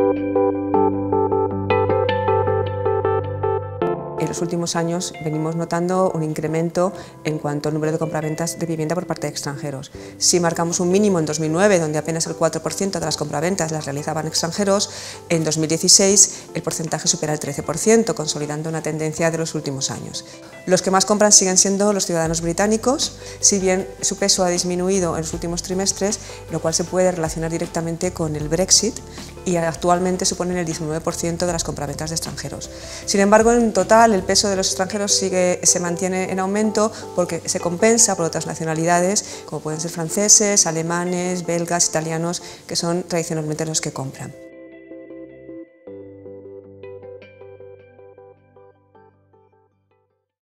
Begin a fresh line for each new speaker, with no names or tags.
En los últimos años venimos notando un incremento en cuanto al número de compraventas de vivienda por parte de extranjeros. Si marcamos un mínimo en 2009, donde apenas el 4% de las compraventas las realizaban extranjeros, en 2016 el porcentaje supera el 13%, consolidando una tendencia de los últimos años. Los que más compran siguen siendo los ciudadanos británicos, si bien su peso ha disminuido en los últimos trimestres, lo cual se puede relacionar directamente con el Brexit, y actualmente suponen el 19% de las compraventas de extranjeros. Sin embargo, en total el peso de los extranjeros se mantiene en aumento porque se compensa por otras nacionalidades, como pueden ser franceses, alemanes, belgas, italianos, que son tradicionalmente los que compran.